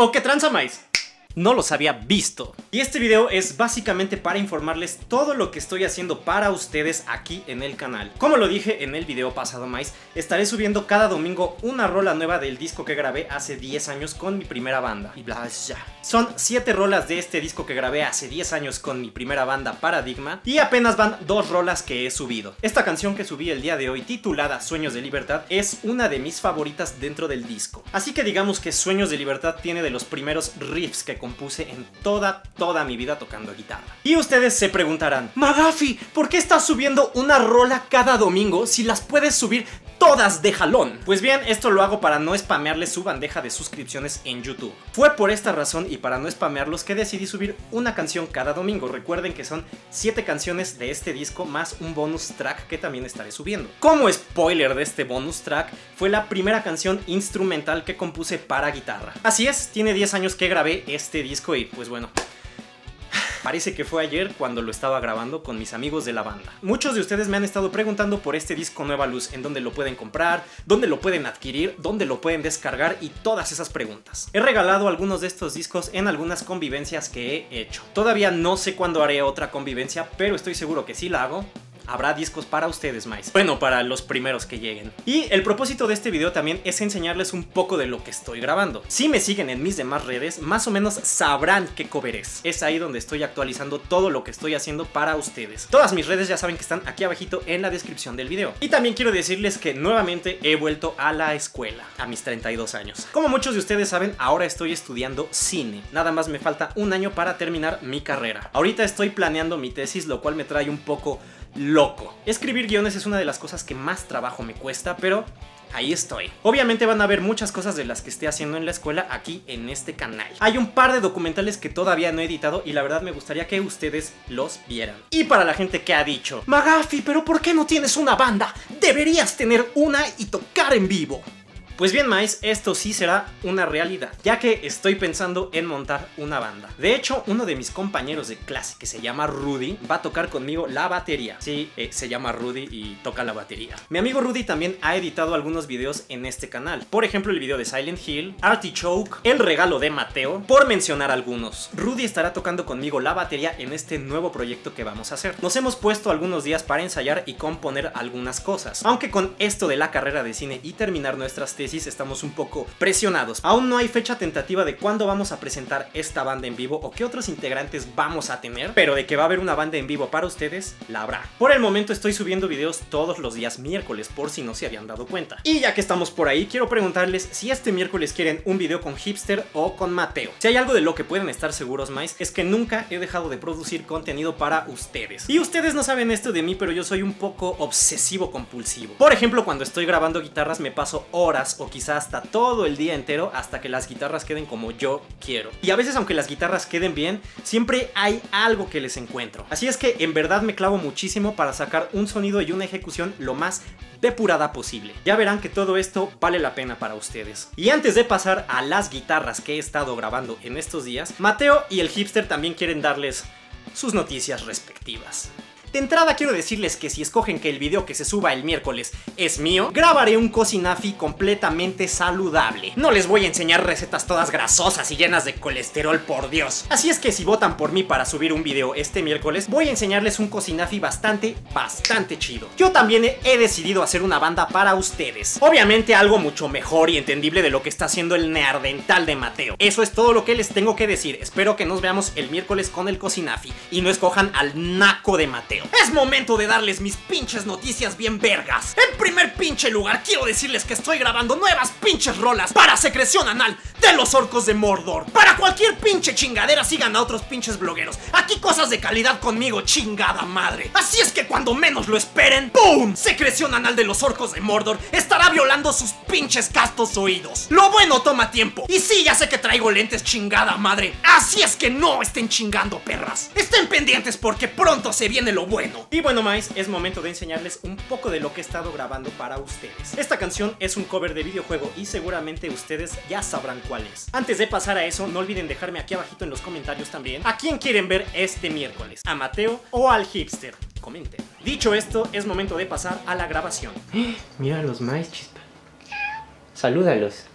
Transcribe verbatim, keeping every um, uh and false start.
¿O qué tranza, maíz? No los había visto. Y este video es básicamente para informarles todo lo que estoy haciendo para ustedes aquí en el canal. Como lo dije en el video pasado, maíz, estaré subiendo cada domingo una rola nueva del disco que grabé hace diez años con mi primera banda. Y bla, ya. Son siete rolas de este disco que grabé hace diez años con mi primera banda, Paradigma. Y apenas van dos rolas que he subido. Esta canción que subí el día de hoy, titulada Sueños de Libertad, es una de mis favoritas dentro del disco. Así que digamos que Sueños de Libertad tiene de los primeros riffs que compuse en toda, toda mi vida tocando guitarra. Y ustedes se preguntarán, Magafi, ¿por qué estás subiendo una rola cada domingo si las puedes subir todas de jalón? Pues bien, esto lo hago para no spamearles su bandeja de suscripciones en YouTube. Fue por esta razón y para no spamearlos que decidí subir una canción cada domingo. Recuerden que son siete canciones de este disco más un bonus track que también estaré subiendo. Como spoiler de este bonus track, fue la primera canción instrumental que compuse para guitarra. Así es, tiene diez años que grabé este disco y pues bueno, parece que fue ayer cuando lo estaba grabando con mis amigos de la banda. Muchos de ustedes me han estado preguntando por este disco Nueva Luz, en dónde lo pueden comprar, dónde lo pueden adquirir, dónde lo pueden descargar y todas esas preguntas. He regalado algunos de estos discos en algunas convivencias que he hecho. Todavía no sé cuándo haré otra convivencia, pero estoy seguro que si la hago, habrá discos para ustedes, más. Bueno, para los primeros que lleguen. Y el propósito de este video también es enseñarles un poco de lo que estoy grabando. Si me siguen en mis demás redes, más o menos sabrán qué cover es. Es ahí donde estoy actualizando todo lo que estoy haciendo para ustedes. Todas mis redes ya saben que están aquí abajito en la descripción del video. Y también quiero decirles que nuevamente he vuelto a la escuela, a mis treinta y dos años. Como muchos de ustedes saben, ahora estoy estudiando cine. Nada más me falta un año para terminar mi carrera. Ahorita estoy planeando mi tesis, lo cual me trae un poco loco. Escribir guiones es una de las cosas que más trabajo me cuesta, pero ahí estoy. Obviamente van a ver muchas cosas de las que esté haciendo en la escuela aquí en este canal. Hay un par de documentales que todavía no he editado y la verdad me gustaría que ustedes los vieran. Y para la gente que ha dicho, Magafi, ¿pero por qué no tienes una banda? Deberías tener una y tocar en vivo. Pues bien, maíz, esto sí será una realidad, ya que estoy pensando en montar una banda. De hecho, uno de mis compañeros de clase, que se llama Rudy, va a tocar conmigo la batería. Sí, eh, se llama Rudy y toca la batería. Mi amigo Rudy también ha editado algunos videos en este canal. Por ejemplo, el video de Silent Hill, Artichoke, El regalo de Mateo, por mencionar algunos. Rudy estará tocando conmigo la batería en este nuevo proyecto que vamos a hacer. Nos hemos puesto algunos días para ensayar y componer algunas cosas. Aunque con esto de la carrera de cine y terminar nuestras tesis, estamos un poco presionados. Aún no hay fecha tentativa de cuándo vamos a presentar esta banda en vivo o qué otros integrantes vamos a tener, pero de que va a haber una banda en vivo para ustedes, la habrá. Por el momento estoy subiendo videos todos los días miércoles, por si no se habían dado cuenta. Y ya que estamos por ahí, quiero preguntarles si este miércoles quieren un video con Hipster o con Mateo. Si hay algo de lo que pueden estar seguros, más, es que nunca he dejado de producir contenido para ustedes. Y ustedes no saben esto de mí, pero yo soy un poco obsesivo compulsivo. Por ejemplo, cuando estoy grabando guitarras me paso horas o quizá hasta todo el día entero hasta que las guitarras queden como yo quiero. Y a veces, aunque las guitarras queden bien, siempre hay algo que les encuentro. Así es que en verdad me clavo muchísimo para sacar un sonido y una ejecución lo más depurada posible. Ya verán que todo esto vale la pena para ustedes. Y antes de pasar a las guitarras que he estado grabando en estos días, Mateo y el Hipster también quieren darles sus noticias respectivas. De entrada quiero decirles que si escogen que el video que se suba el miércoles es mío, grabaré un cocinafi completamente saludable. No les voy a enseñar recetas todas grasosas y llenas de colesterol, por Dios. Así es que si votan por mí para subir un video este miércoles, voy a enseñarles un cocinafi bastante, bastante chido. Yo también he decidido hacer una banda para ustedes. Obviamente algo mucho mejor y entendible de lo que está haciendo el neardental de Mateo. Eso es todo lo que les tengo que decir. Espero que nos veamos el miércoles con el cocinafi y no escojan al naco de Mateo. Es momento de darles mis pinches noticias bien vergas. En primer pinche lugar, quiero decirles que estoy grabando nuevas pinches rolas para Secreción Anal de los Orcos de Mordor. Para cualquier pinche chingadera sigan a otros pinches blogueros. Aquí cosas de calidad conmigo, chingada madre. Así es que cuando menos lo esperen, ¡pum! Secreción Anal de los Orcos de Mordor estará violando sus pinches castos oídos. Lo bueno toma tiempo. Y sí, ya sé que traigo lentes, chingada madre. Así es que no estén chingando, perras. Estén pendientes porque pronto se viene lo bueno. Y bueno, más, es momento de enseñarles un poco de lo que he estado grabando para ustedes. Esta canción es un cover de videojuego y seguramente ustedes ya sabrán cuál es. Antes de pasar a eso, no olviden dejarme aquí abajito en los comentarios también a quién quieren ver este miércoles, a Mateo o al Hipster. Comenten. Dicho esto, es momento de pasar a la grabación. Míralos, más, chispa. Salúdalos.